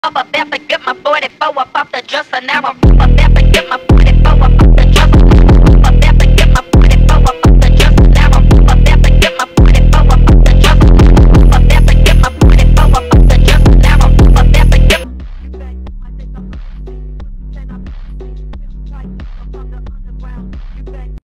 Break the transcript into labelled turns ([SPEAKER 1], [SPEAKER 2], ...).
[SPEAKER 1] Up a bed, forget my 44 up off the dresser. Now I'm up a bed, forget my